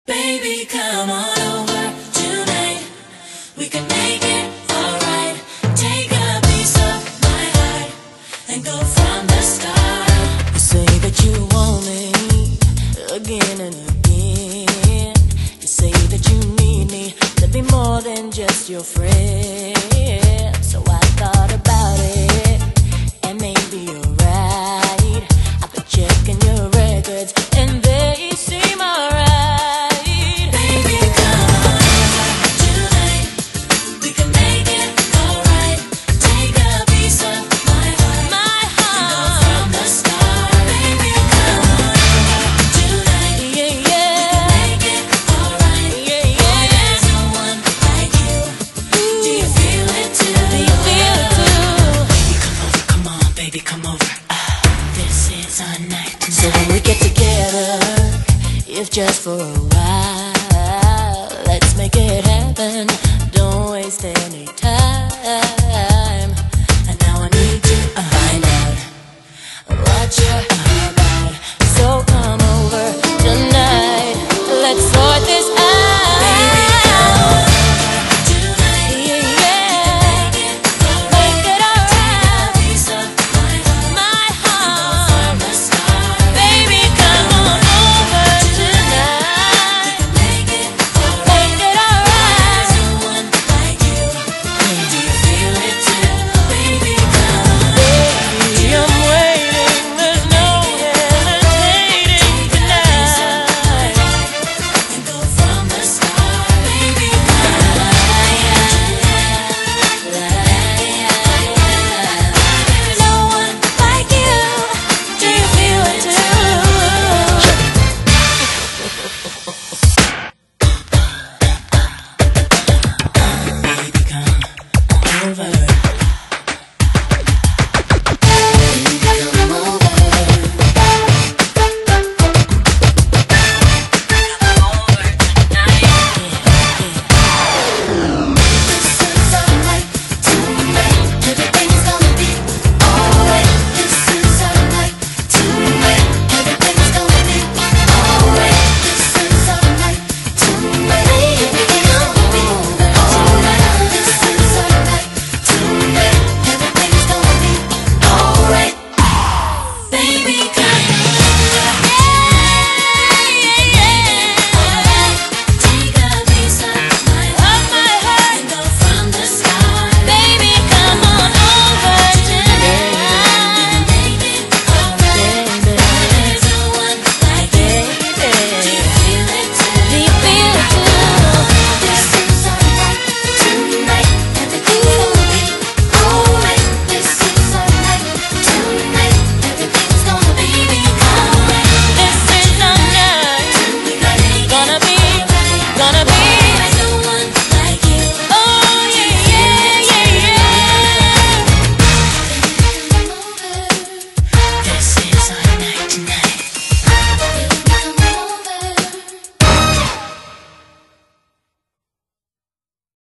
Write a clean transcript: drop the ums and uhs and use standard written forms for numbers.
Baby, come on over tonight. We can make it alright. Take a piece of my heart and go from the start. You say that you want me again and again. You say that you need me to be more than just your friend. So I thought about it, and maybe you're right. I've been checking your records and they seem alright. Come over, this is our night tonight. So when we get together, if just for a while, let's make it happen. Don't waste any time.